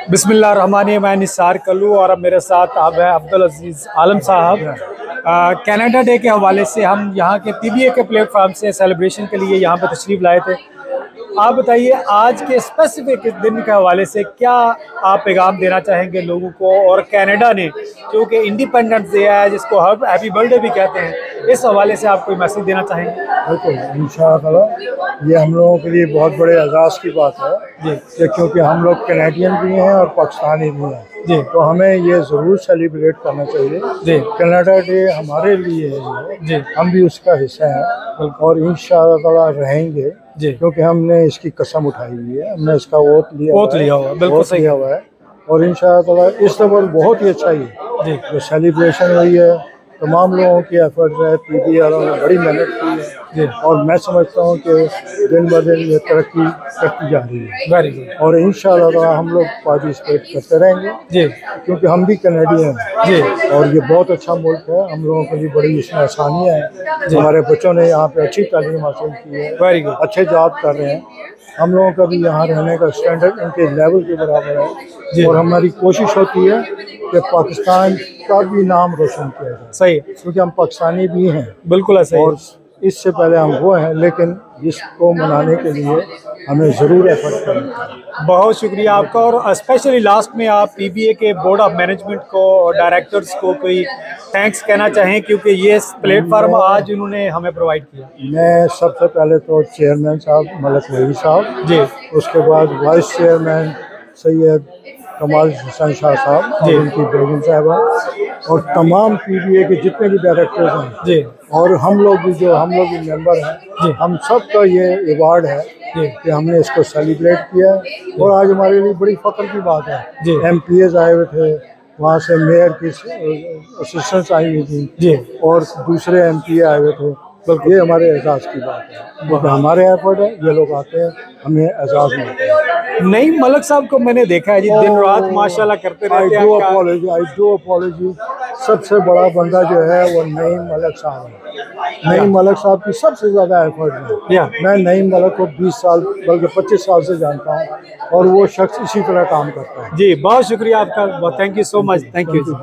बिस्मिल्लाहिर्रहमानिर्रहीम। मैं निसार कल्लू और अब मेरे साथ अब है अब्दुल अजीज़ आलम साहब। कनाडा डे के हवाले से हम यहाँ के पीबीए के प्लेटफॉर्म से सेलिब्रेशन के लिए यहाँ पर तशरीफ़ लाए थे। आप बताइए आज के स्पेसिफिक दिन के हवाले से क्या आप पैगाम देना चाहेंगे लोगों को, और कनाडा ने क्योंकि इंडिपेंडेंस डे है जिसको हैप्पी बर्थडे भी कहते हैं, इस हवाले से आप कोई मैसेज देना चाहेंगे? बिल्कुल, इंशाअल्लाह ये हम लोगों के लिए बहुत बड़े एजाज़ की बात है जी, क्योंकि हम लोग कैनेडियन भी हैं और पाकिस्तानी भी हैं जी, तो हमें ये ज़रूर सेलिब्रेट करना चाहिए जी। कनाडा डे हमारे लिए है जी, हम भी उसका हिस्सा हैं और इंशाअल्लाह रहेंगे जी, क्योंकि हमने इसकी कसम उठाई हुई है, हमने इसका वोट लिया हुआ है और इंशाअल्लाह इस दफ़ा बहुत ही अच्छा ही जो सेलिब्रेशन हुई है, तमाम लोगों की एफर्ट्स है, पीबीए वालों ने बड़ी मेहनत की है जी, और मैं समझता हूँ कि दिन ब दिन ये तरक्की करती जा रही है। Very good. और इंशाअल्लाह हम लोग पार्टिसिपेट करते रहेंगे जी, क्योंकि हम भी कनेडियन हैं जी, और ये बहुत अच्छा मुल्क है, हम लोगों के लिए बड़ी इसमें आसानियाँ हैं। हमारे बच्चों ने यहाँ पे अच्छी तालीम हासिल की है, वेरी गुड, अच्छे जॉब कर रहे हैं। हम लोगों का भी यहाँ रहने का स्टैंडर्ड उनके लेवल के बराबर है और हमारी कोशिश होती है कि पाकिस्तान का भी नाम रोशन किया जाए। सही, क्योंकि हम पाकिस्तानी भी हैं, बिल्कुल ऐसे, और इससे पहले हम वो हैं, लेकिन जिसको मनाने के लिए हमें ज़रूर एफर्ट करना चाहिए। बहुत शुक्रिया आपका, और स्पेशली लास्ट में आप पीबीए के बोर्ड ऑफ मैनेजमेंट को और डायरेक्टर्स को कोई थैंक्स कहना चाहें, क्योंकि ये प्लेटफार्म आज उन्होंने हमें प्रोवाइड किया। मैं सबसे पहले तो चेयरमैन साहब मलक वही साहब जी, उसके बाद वाइस चेयरमैन सैयद कमाल हुसैन शाह साहब जी, उनकी बेगम साहबा और तमाम पीबीए के जितने भी डायरेक्टर्स हैं जी, और हम लोग भी मेंबर हैं जी, हम सब का ये अवार्ड है कि हमने इसको सेलिब्रेट किया और आज हमारे लिए बड़ी फख्र की बात है जी। MPs आए हुए थे, वहाँ से मेयर की असिस्टेंट्स आई हुई थी जी, और दूसरे MP आए हुए थे। ये हमारे एजाज़ की बात है, क्योंकि हमारे एफर्ट है, ये लोग आते हैं, हमें एजाज़ मिलता है। नईम मलक साहब को मैंने देखा है जी, दिन रात माशाल्लाह करते रहते हैं। I do apology. सबसे बड़ा बंदा जो है वो नईम मलक साहब है। नईम मलक साहब की सबसे ज़्यादा एफर्ट है। मैं नईम मलक को 20 साल बल्कि 25 साल से जानता हूँ और वो शख्स इसी तरह काम करता है जी। बहुत शुक्रिया आपका, thank you so much, thank you.